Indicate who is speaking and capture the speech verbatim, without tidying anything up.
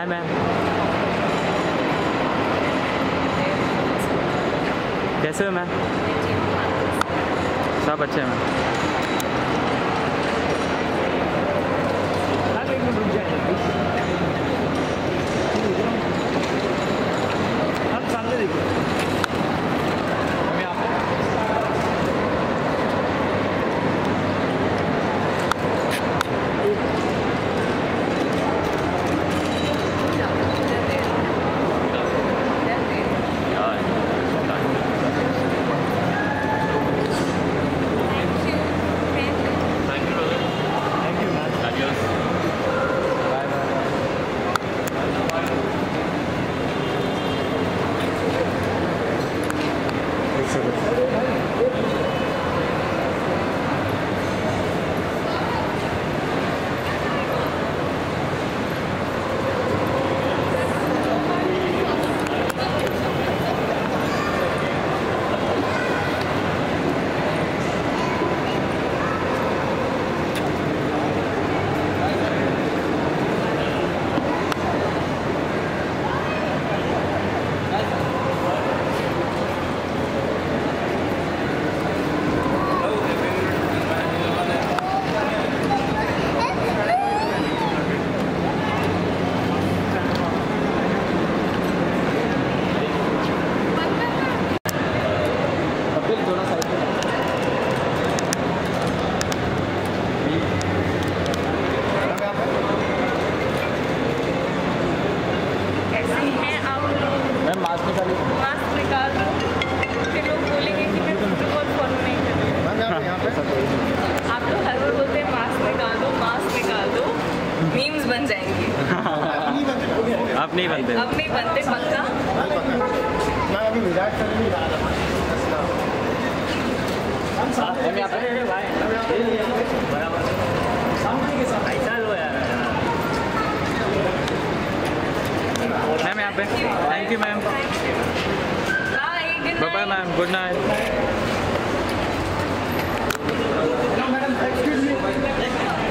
Speaker 1: Ma'am. कैसे हो ma'am? सब अच्छे हैं मैम।
Speaker 2: आप सामने देखिए।
Speaker 1: मास्क निकालिए।
Speaker 3: मास्क निकाल दो, फिर लोग बोलेंगे कि मैं प्रोटोकॉल फॉलो नहीं कर रही। आप लोग हर बार बोलते हैं मास्क निकाल दो, मास्क निकाल दो, मीम्स बन जाएंगे।
Speaker 1: आप नहीं बनते?
Speaker 3: अब नहीं बनते, पक्का।
Speaker 2: मैं अभी विराट कर नहीं रहा था। सामने के साथ ऐसा लो यार।
Speaker 1: मैम यहाँ पे। Thank you ma'am. Bye bye ma'am, good night.
Speaker 2: Madam excuse me.